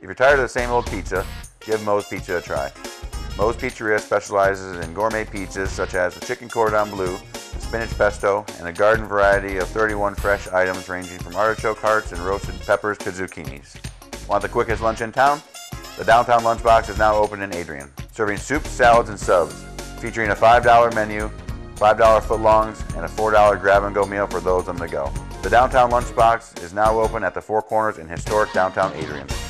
If you're tired of the same old pizza, give Moe's Pizza a try. Moe's Pizzeria specializes in gourmet pizzas such as the chicken cordon bleu, the spinach pesto, and a garden variety of 31 fresh items ranging from artichoke hearts and roasted peppers to zucchinis. Want the quickest lunch in town? The Downtown Lunchbox is now open in Adrian, serving soups, salads, and subs, featuring a $5 menu, $5 footlongs, and a $4 grab-and-go meal for those on the go. The Downtown Lunchbox is now open at the Four Corners in historic downtown Adrian.